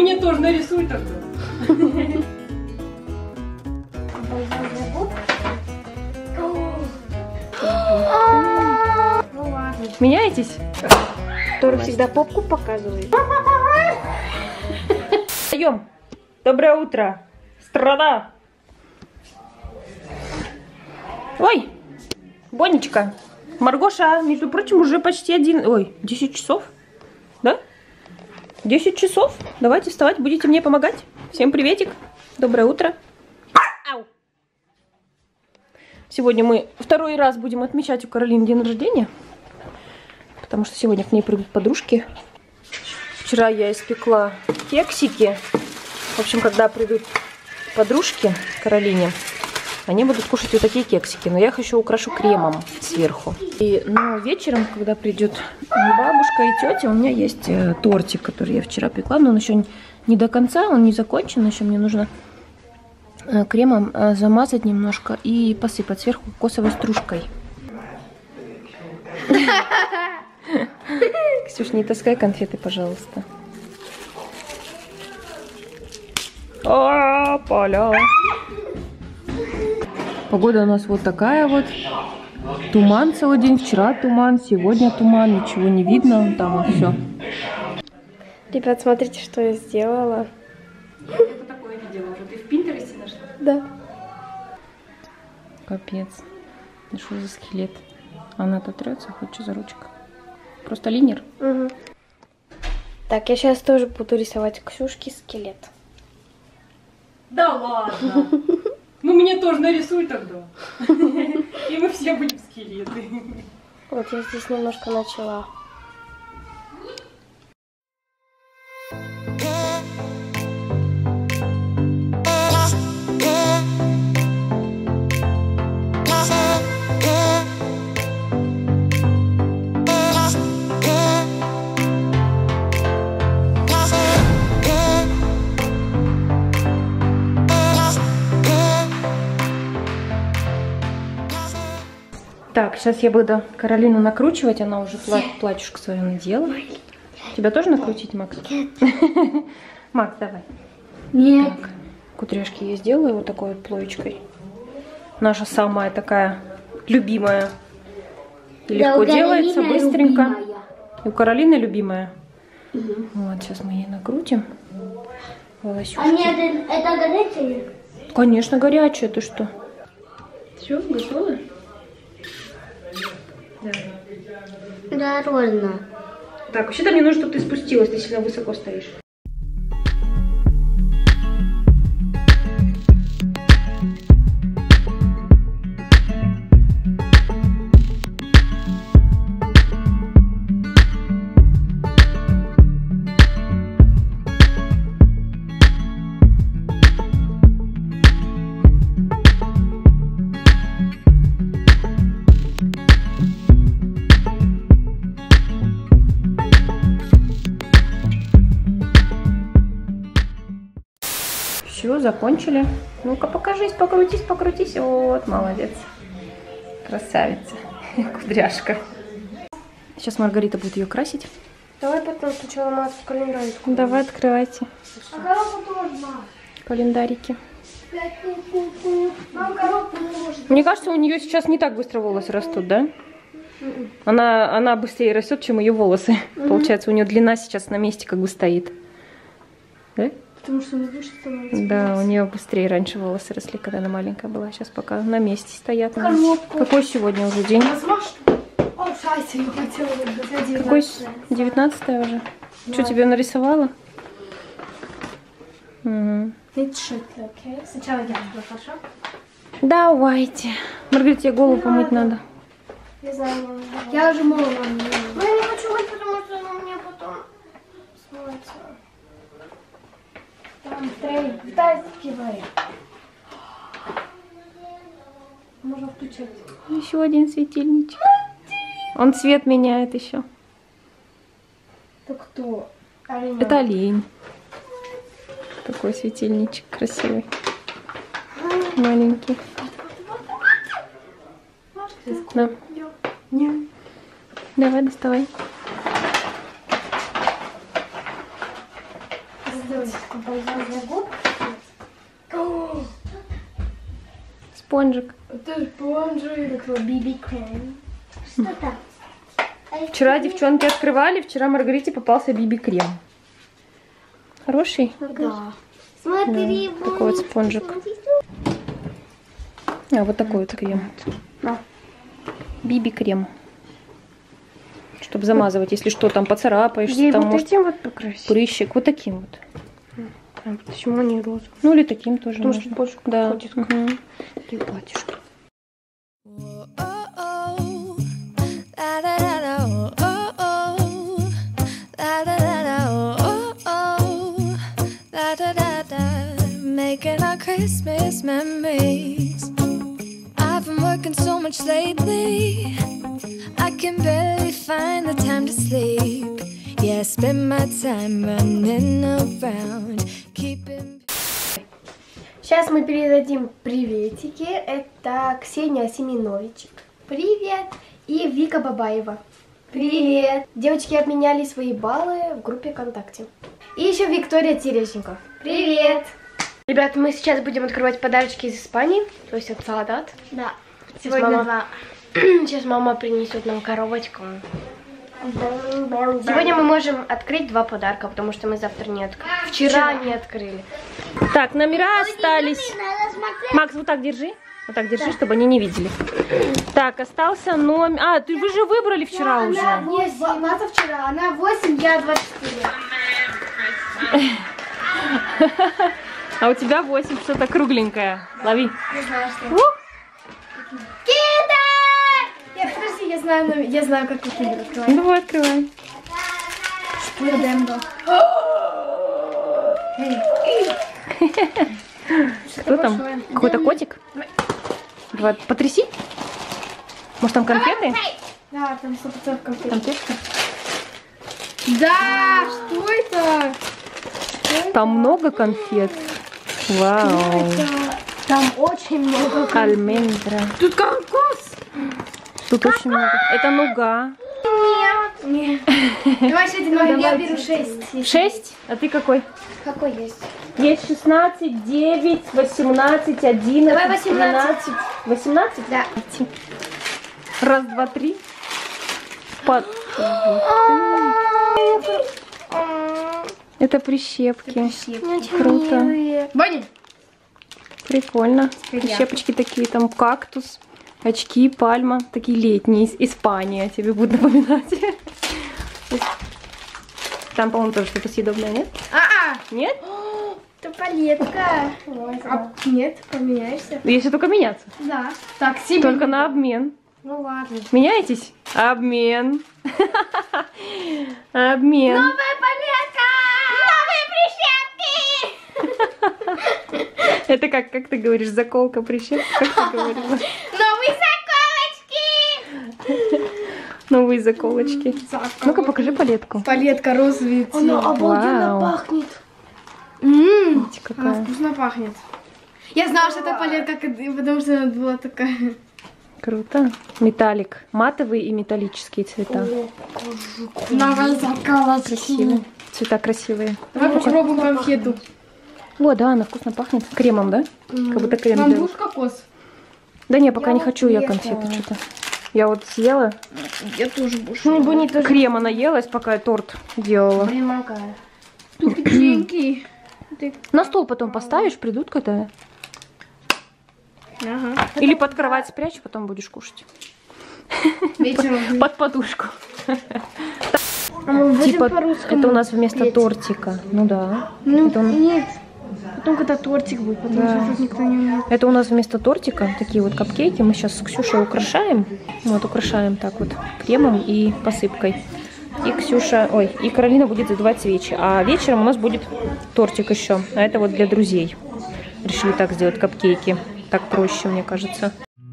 мне тоже нарисуй тогда. Меняетесь? Тора всегда попку показывает. Встаем. Доброе утро, страна. Ой, Бонечка. Маргоша, между прочим, уже почти 10 часов. Да? 10 часов. Давайте вставать, будете мне помогать. Всем приветик. Доброе утро. Ау. Сегодня мы второй раз будем отмечать у Каролины день рождения. Потому что сегодня к ней придут подружки. Вчера я испекла кексики. В общем, когда придут подружки к Каролине, они будут кушать вот такие кексики. Но я их еще украшу кремом сверху. Но вечером, когда придет бабушка и тетя, у меня есть тортик, который я вчера пекла. Но он еще не до конца, он не закончен. Еще мне нужно кремом замазать немножко и посыпать сверху кокосовой стружкой. Ксюш, не таскай конфеты, пожалуйста. О, поля. Погода у нас вот такая вот. Туман целый день. Вчера туман, сегодня туман. Ничего не видно. Там вот все. Ребят, смотрите, что я сделала. Это такое видела уже. Ты в Пинтересте нашла? Да. Капец. Ну что за скелет? Она-то трется, хоть что за ручка. Просто линер. Угу. Так, я сейчас тоже буду рисовать Ксюшке скелет. Да ладно. Ну мне тоже нарисуй тогда. И мы все будем скелеты. Вот я здесь немножко начала. Так, сейчас я буду Каролину накручивать. Она уже платьюшко свое надела. Тебя тоже накрутить, Макс? Нет. Макс, давай. Нет. Так, кудряшки я сделаю вот такой вот плоечкой. Наша самая такая любимая. И легко делается, быстренько. Любимая. И у Каролины любимая. Угу. Вот, сейчас мы ей накрутим волосюшки. А нет, это горячее? Конечно, горячее. Ты что? Все, готово? Да. Дорожно. Так, вообще-то мне нужно, чтобы ты спустилась, ты сильно высоко стоишь. Все, закончили. Ну-ка, покажись, покрутись, покрутись. Вот, молодец. Красавица. Кудряшка. Сейчас Маргарита будет ее красить. Давай потом сначала Макс в календарик. Давай, открывайте. А коробку тоже, мам. Календарики. Мам, коробку не может. Мне кажется, у нее сейчас не так быстро волосы растут, да? Она быстрее растет, чем ее волосы. Получается, у нее длина сейчас на месте как бы стоит. Да? Потому что она выше становится. Да, у нее быстрее раньше волосы росли, когда она маленькая была. Сейчас пока на месте стоят. Какой сегодня уже день? О, шайся, я хотела бы. Какой? 19-е уже? Да. Что тебе нарисовала? Угу. Сначала я буду, хорошо? Давайте. Маргарита, тебе голову помыть надо. Не знаю, я уже мыла. Но я не хочу мыть, потому что она мне потом смоется. Там в тайский варик. Можно включать. Еще один светильничек. Он цвет меняет еще. Это кто? Олень. Это олень. Такой светильничек красивый. Маленький. Да. Давай, доставай. Спонжик. Это спонжик. Такой BB-крем. Что-то. Вчера девчонки открывали, вчера Маргарите попался BB-крем. Хороший? Да. Смотри, Да, такой вот спонжик. А, вот такой вот крем. BB-крем. Чтобы замазывать, если что, там поцарапаешься, там вот может этим вот покрасить. прыщик. Вот таким вот. Почему не розовый? Ну или таким тоже Потому можно. что больше Да. подходит к платьишку. Making our Christmas memories. I've been working so much lately, I can barely find the time to sleep. Yeah, I spend my time running around, keeping. Сейчас мы передадим приветики. Это Ксения Семеновичек. Привет. И Вика Бабаева. Привет. Девочки обменяли свои баллы в группе ВКонтакте. И еще Виктория Терещенко. Привет. Ребят, мы сейчас будем открывать подарочки из Испании, то есть от Саладат. Да. Сейчас мама принесет нам коробочку. Сегодня мы можем открыть 2 подарка, потому что мы завтра не открыли. Вчера не открыли. Так, номера остались. Макс, вот так держи. Вот так держи, чтобы они не видели. Так, остался номер... А, вы же выбрали вчера уже. Нет, Вата вчера. Она 8, я 24. А у тебя 8, что-то кругленькое. Лови. Не знаю, что. Нет, подожди, я знаю, как киндер открывать. Давай, открывай. Кто там? Какой-то котик? Давай, потряси. Может, там конфеты? Да, там 100% конфеты. Конфетки? Да, что это? Там много конфет. Вау. Там очень много конфет. Альмендра. Тут кокос. Тут очень много. Это нуга. Нет. Давай, я беру 6. 6? А ты какой? Какой есть? Есть 16, 9, 18, 11, Давай 18. 12. 18? Да. Раз, два, три. Это прищепки. Круто. Бонни. Прикольно. Прищепочки такие, там кактус, очки, пальма. Такие летние. Испания тебе будут напоминать. Там, по-моему, тоже что-то съедобное, нет? Нет? Это палетка. Нет, поменяешься. Если только меняться. Да. Так, себе. Только на обмен. Ну ладно. Меняетесь? Обмен. Обмен. Новая палетка! Новые прищепки! Это как ты говоришь, заколка, прищепка? Как ты говорила? Новые заколочки! Новые заколочки. Ну-ка, покажи палетку. Палетка розовый цвет. Она обалденно Вау. пахнет. Видите, какая. Вкусно пахнет. Я знала, что это палетка, потому что она была такая. Круто. Металлик. Матовые и металлические цвета. Новая заколочки. Красивые. Цвета красивые. Давай попробуем конфету. О, да, она вкусно пахнет. Кремом, да? Как будто крем Вам делают. будешь кокос? Да не, пока не хочу я конфеты что-то. Я вот съела. Я тоже буду. Крема наелась, пока я торт делала. Примогаю. Тут печеньки. На стол потом поставишь, придут когда. Ага. Или под кровать спрячь, потом будешь кушать. Вечером. Под подушку. А Типа, это у нас вместо тортика. Ну да. Ну, Это, нет. Потом, когда тортик будет, потому Да. что тут никто не умеет. это у нас вместо тортика такие вот капкейки. Мы сейчас с Ксюшей украшаем. Вот, украшаем так вот кремом и посыпкой. И Ксюша, и Каролина будет задувать свечи. А вечером у нас будет тортик еще. А это вот для друзей. Решили так сделать капкейки. Так проще, мне кажется.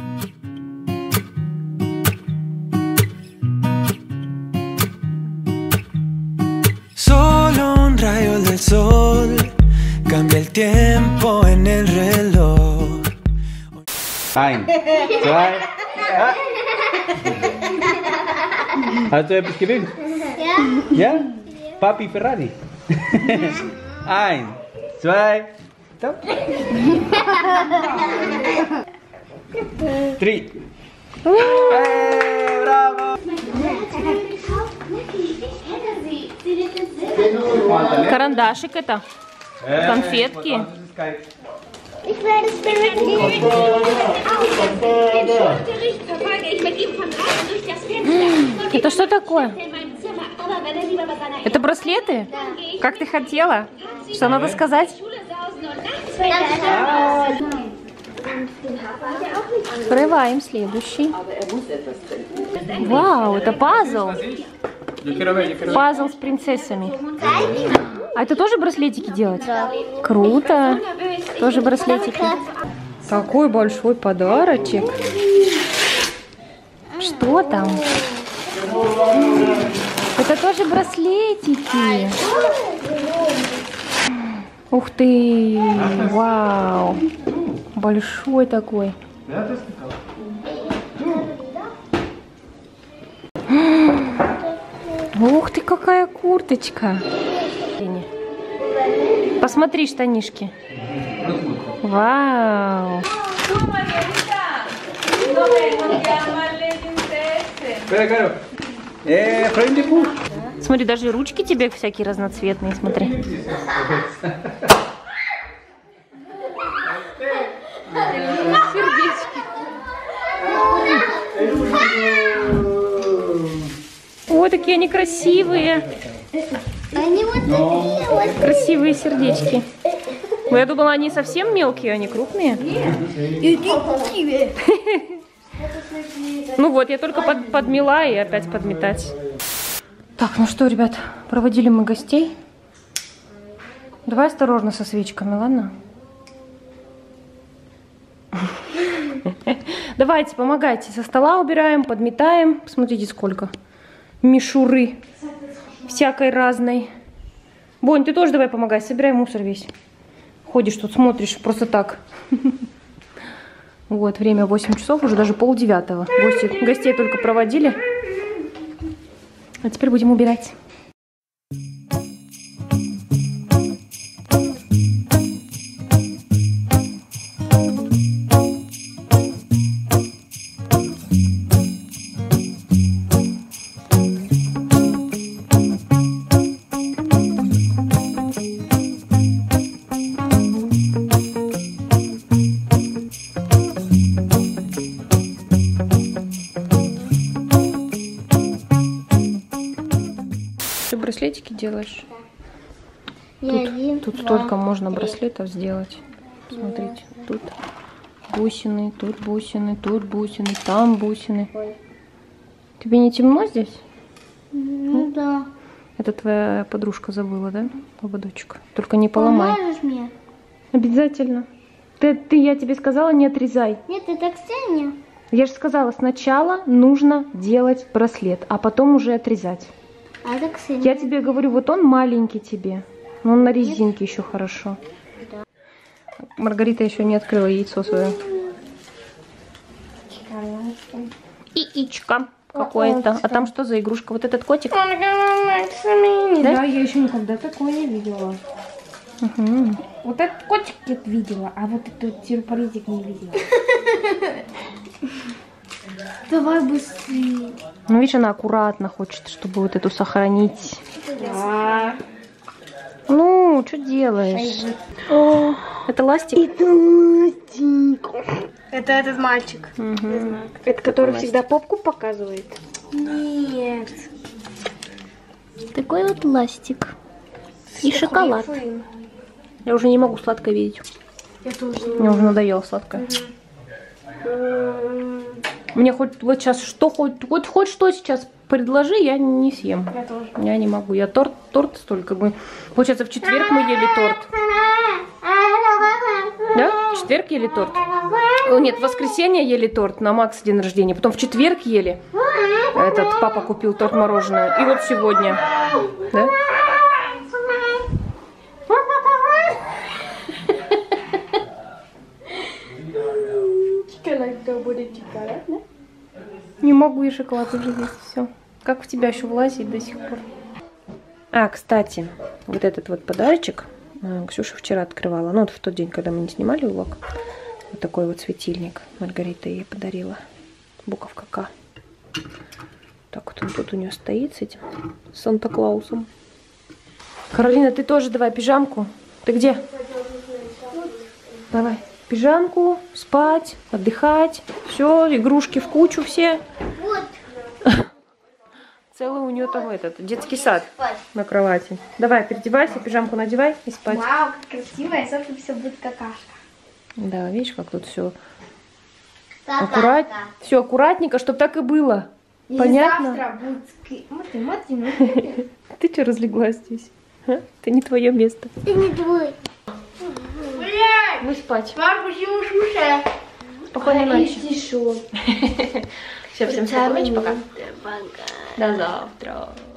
Solo un rayo del sol cambia el tiempo en el reloj. 1, 2, Hast du etwas gewünscht? Ja. Ja? Papi Ferrari. 1, 2, 3. Браво! Карандашик это. Конфетки. Ich werde Spirit Это что такое? Это браслеты? Как ты хотела? Что надо сказать? Открываем следующий. Вау, это пазл. Пазл с принцессами. А это тоже браслетики делать? Круто. Тоже браслетики. Такой большой подарочек. Что там? Это тоже браслетики. Ух ты. Вау. Большой такой. Ух ты, какая курточка. Посмотри штанишки. Вау. Смотри, даже ручки тебе всякие разноцветные, смотри. Сердечки. О, такие они красивые. Они вот такие вот. Красивые сердечки. Я думала, они совсем мелкие, они крупные. Ну вот, я только подмела и опять подметать. Так, ну что, ребят, проводили мы гостей. Давай осторожно со свечками, ладно? Давайте, помогайте. Со стола убираем, подметаем. Посмотрите, сколько мишуры всякой разной. Бонь, ты тоже давай помогай, собирай мусор весь. Ходишь тут, смотришь просто так. Вот, время 8 часов, уже даже 8:30. Гостей только проводили. А теперь будем убирать. Браслетики делаешь? Тут столько можно браслетов сделать. Смотрите, тут бусины, тут бусины, тут бусины, там бусины. Тебе не темно здесь? Ну да. Это твоя подружка забыла, да? Ободочек. Только не поломай. Поможешь мне? Обязательно. Я тебе сказала, не отрезай. Нет, это Ксения. Я же сказала, сначала нужно делать браслет, а потом уже отрезать. А это Ксения. Я тебе говорю, вот он маленький тебе. Но он на резинке еще хорошо. Да. Маргарита еще не открыла яйцо свое. Яичко какое-то. А там что за игрушка? Вот этот котик? Да, я еще никогда такого не видела. Угу. Вот этот котик я видела, а вот этот сюрпризик не видела. Давай быстрее. Ну, видишь, она аккуратно хочет, чтобы вот эту сохранить. Да. Ну, что делаешь? О, это ластик? Это этот мальчик. Угу. Это который всегда попку показывает? Нет. Такой вот ластик. И шоколад. Я уже не могу сладкое видеть. Я тоже. Мне уже надоело сладкое. Мне хоть вот сейчас что, хоть что сейчас предложи, я не съем. Я тоже. Я не могу. Я торт столько мы. Получается, в четверг мы ели торт. Да? В четверг ели торт. О, нет, в воскресенье ели торт на Макса день рождения. Потом в четверг ели. Этот папа купил торт мороженое. И вот сегодня. Да? Не могу и шоколад уже есть. Все. Как в тебя еще влазит до сих пор. А, кстати, вот этот вот подарочек Ксюша вчера открывала. Ну, вот в тот день, когда мы не снимали влог. Вот такой вот светильник Маргарита ей подарила. Буковка К. Так вот он тут у нее стоит с этим Санта-Клаусом. Каролина, ты тоже давай пижамку. Ты где? Давай пижамку, спать, отдыхать. Все, игрушки в кучу все. Вот. Целый у нее там этот детский сад на кровати. Давай, переодевайся, пижамку надевай и спать. Вау, как красиво, и завтра все будет какашка. Да, видишь, как тут все все аккуратненько, чтобы так и было. И Понятно? завтра будет... Ты что разлеглась здесь? А? Это не твое место. Ты не твой. Блядь! Мы спать. Мам, почему шуша? Спокойной ночи. Стишок. Все, всем спокойной ночи, пока. До завтра.